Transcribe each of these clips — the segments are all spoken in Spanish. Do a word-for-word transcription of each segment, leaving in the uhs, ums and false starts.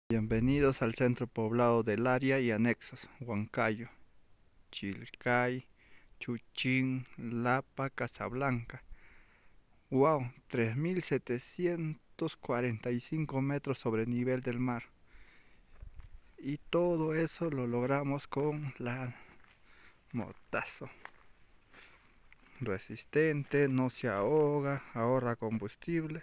Bienvenidos al centro poblado del área y anexos: Huancayo, Chilcay, Chuchín, Lapa, Casablanca. ¡Wow! tres mil setecientos cuarenta y cinco metros sobre nivel del mar. Y todo eso lo logramos con la Motazo. Resistente, no se ahoga, ahorra combustible.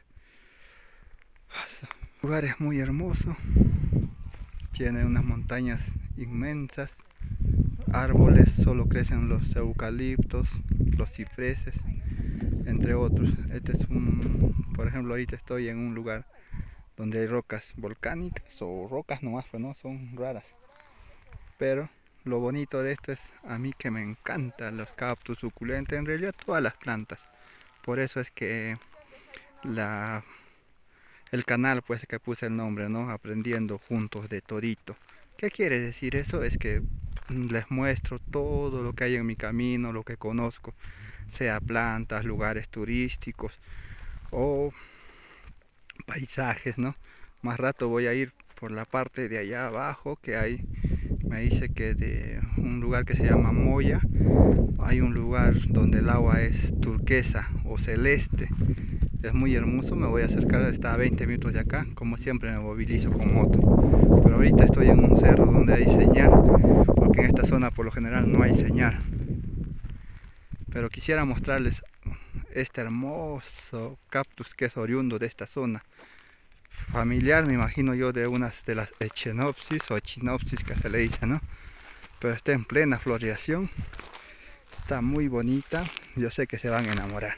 El lugar es muy hermoso. Tiene unas montañas inmensas, árboles, solo crecen los eucaliptos, los cipreses, entre otros. Este es un, por ejemplo, ahorita estoy en un lugar donde hay rocas volcánicas o rocas nomás, pues no, son raras. Pero lo bonito de esto es a mí que me encantan los cactus suculentos, en realidad todas las plantas. Por eso es que la el canal pues que puse el nombre, ¿no? Aprendiendo juntos de Torito. ¿Qué quiere decir eso? Es que les muestro todo lo que hay en mi camino, lo que conozco, sea plantas, lugares turísticos o paisajes, ¿no? Más rato voy a ir por la parte de allá abajo que hay, me dice que de un lugar que se llama Moya, hay un lugar donde el agua es turquesa o celeste. Es muy hermoso, me voy a acercar, está a veinte minutos de acá, como siempre me movilizo con moto. Pero ahorita estoy en un cerro donde hay señal, porque en esta zona por lo general no hay señal. Pero quisiera mostrarles este hermoso cactus que es oriundo de esta zona. Familiar, me imagino yo, de unas de las echinopsis o echinopsis que se le dice, ¿no? Pero está en plena floración, está muy bonita, yo sé que se van a enamorar.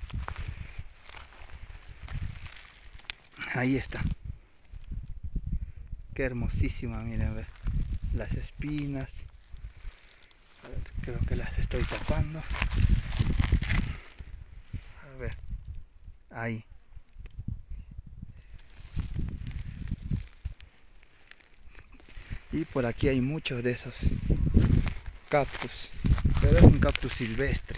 Ahí está. Qué hermosísima, miren, ver. Las espinas. Creo que las estoy tapando. A ver. Ahí. Y por aquí hay muchos de esos cactus. Pero es un cactus silvestre.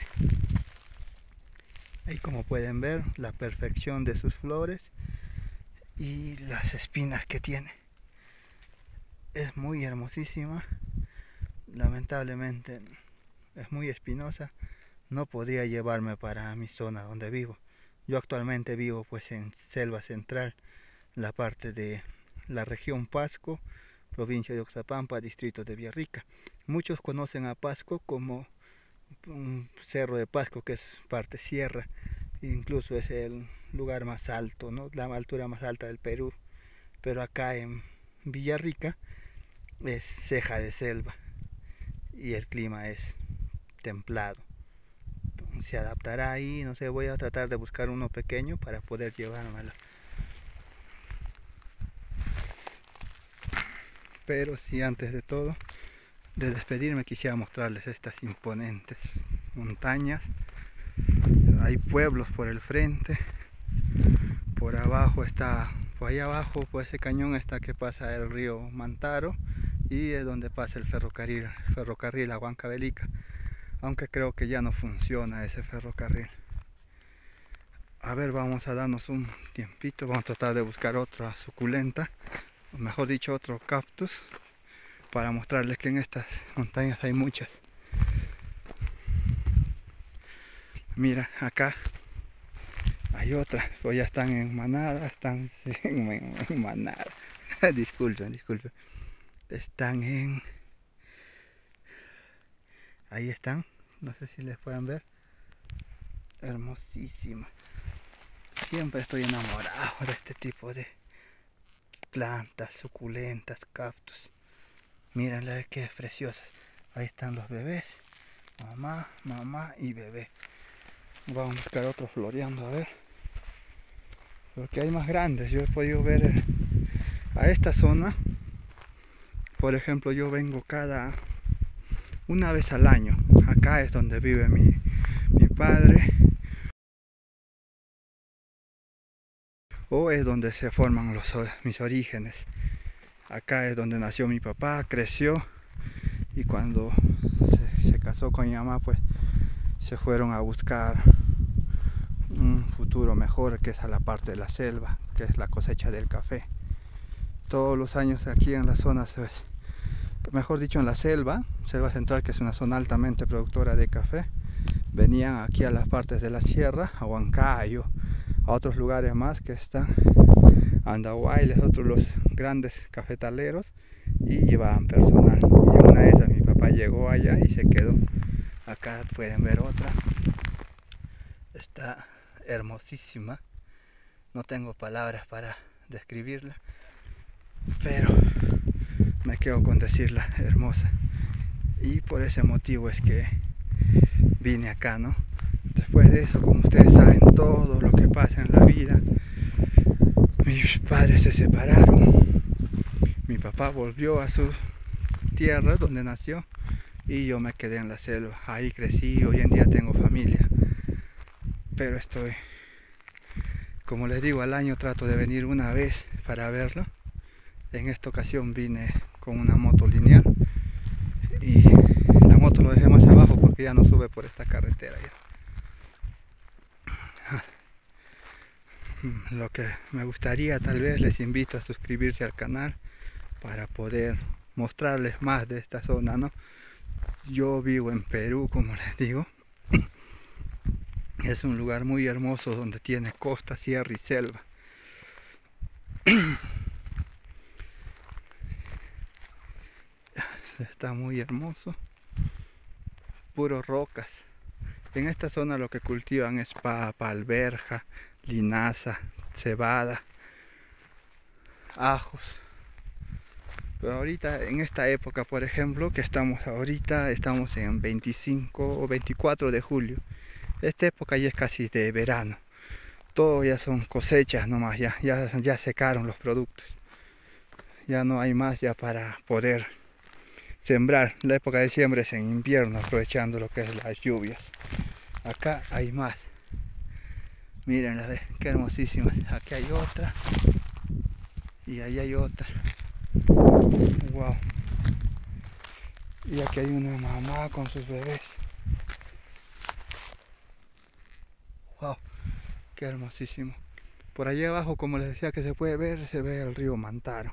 Ahí, como pueden ver, la perfección de sus flores y las espinas que tiene. Es muy hermosísima. Lamentablemente es muy espinosa. No podría llevarme para mi zona donde vivo. Yo actualmente vivo pues en Selva Central, la parte de la región Pasco, provincia de Oxapampa, distrito de Villarrica. Muchos conocen a Pasco como un cerro de Pasco, que es parte sierra. Incluso es el lugar más alto, ¿no? La altura más alta del Perú. Pero acá en Villarrica es ceja de selva y el clima es templado. Se adaptará ahí, no sé, voy a tratar de buscar uno pequeño para poder llevármelo. Pero sí, antes de todo, de despedirme, quisiera mostrarles estas imponentes montañas. Hay pueblos por el frente. Por abajo está, por allá abajo, por ese cañón está que pasa el río Mantaro y es donde pasa el ferrocarril, el ferrocarril a Huancavelica. Aunque creo que ya no funciona ese ferrocarril. A ver, vamos a darnos un tiempito, vamos a tratar de buscar otra suculenta, o mejor dicho otro cactus, para mostrarles que en estas montañas hay muchas. Mira, acá hay otra, pues ya están en manada, están en, en manada, disculpen, disculpen, están en, ahí están, no sé si les pueden ver, hermosísima. Siempre estoy enamorado de este tipo de plantas suculentas, cactus. Mírenla, que preciosas. Ahí están los bebés, mamá, mamá y bebé. Vamos a buscar otro floreando, a ver, porque hay más grandes. Yo he podido ver a esta zona, por ejemplo, yo vengo cada una vez al año. Acá es donde vive mi, mi padre, o es donde se forman los, mis orígenes. Acá es donde nació mi papá, creció, y cuando se, se casó con mi mamá, pues se fueron a buscar un futuro mejor, que es a la parte de la selva, que es la cosecha del café. todos los años aquí en la zona, mejor dicho en la selva, selva central, que es una zona altamente productora de café, venían aquí a las partes de la sierra, a Huancayo, a otros lugares más que están Andahuayles, otros los grandes cafetaleros, y llevaban personal. Y en una de esas mi papá llegó allá y se quedó. Acá pueden ver otra, está hermosísima, no tengo palabras para describirla, pero me quedo con decirla hermosa, y por ese motivo es que vine acá, ¿no? Después de eso, como ustedes saben, todo lo que pasa en la vida, mis padres se separaron, mi papá volvió a su tierra donde nació y yo me quedé en la selva. Ahí crecí, hoy en día tengo familia, pero estoy, como les digo, al año trato de venir una vez para verlo. En esta ocasión vine con una moto lineal y la moto lo dejé más abajo porque ya no sube por esta carretera ya. Lo que me gustaría, tal vez les invito a suscribirse al canal para poder mostrarles más de esta zona, ¿no? Yo vivo en Perú, como les digo. Es un lugar muy hermoso donde tiene costa, sierra y selva. Está muy hermoso. Puros rocas. En esta zona lo que cultivan es papa, alberja, linaza, cebada, ajos. Pero ahorita, en esta época, por ejemplo, que estamos ahorita, estamos en veinticinco o veinticuatro de julio. Esta época ya es casi de verano. Todo ya son cosechas nomás, ya, ya, ya secaron los productos. Ya no hay más ya para poder sembrar. La época de siembra es en invierno, aprovechando lo que es las lluvias. Acá hay más. Mírenla, qué hermosísimas. Aquí hay otra. Y ahí hay otra. Wow. Y aquí hay una mamá con sus bebés. Wow. Qué hermosísimo. Por allí abajo, como les decía que se puede ver, se ve el río Mantaro.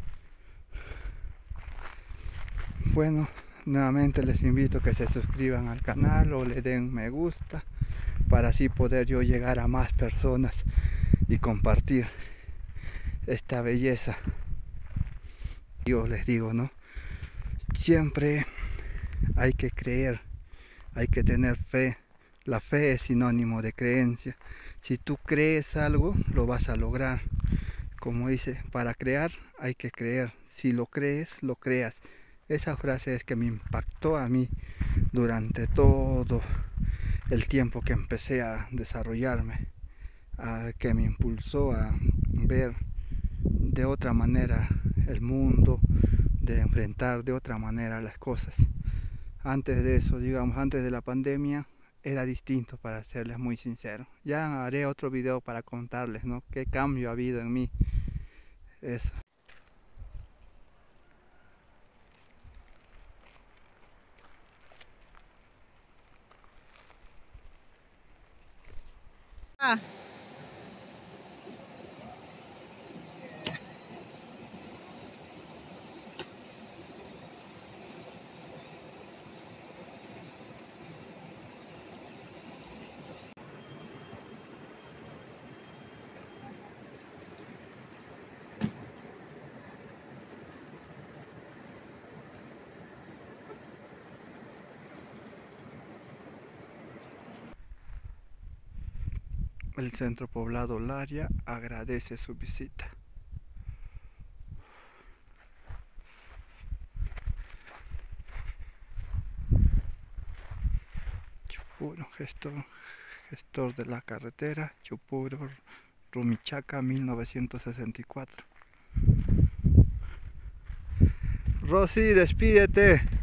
Bueno, nuevamente les invito a que se suscriban al canal o le den me gusta, para así poder yo llegar a más personas y compartir esta belleza. Yo les digo, ¿no? Siempre hay que creer, hay que tener fe. La fe es sinónimo de creencia. Si tú crees algo, lo vas a lograr. Como dice, para crear hay que creer. Si lo crees, lo creas. Esa frase es que me impactó a mí durante todo el tiempo que empecé a desarrollarme, a, que me impulsó a ver de otra manera el mundo, de enfrentar de otra manera las cosas. Antes de eso, digamos, antes de la pandemia, era distinto, para serles muy sincero. Ya haré otro video para contarles, ¿no?, qué cambio ha habido en mí. Eso. Ah. El centro poblado Laria agradece su visita. Chupuro, gestor, gestor de la carretera, Chupuro, Rumichaca, mil novecientos sesenta y cuatro. Rosy, despídete.